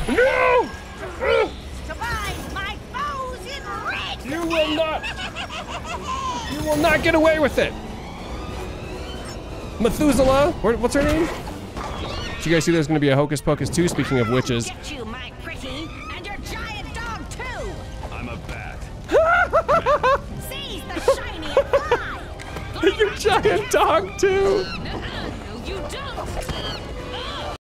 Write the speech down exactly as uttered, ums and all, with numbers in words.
No! Surprise my foes in red! You will not! You will not get away with it! Methuselah? What's her name? Did you guys see there's gonna be a Hocus Pocus two, speaking of witches? Get you, my pretty, and your giant dog too! I'm a bat. Seize the shiny and fly! Your giant dog too!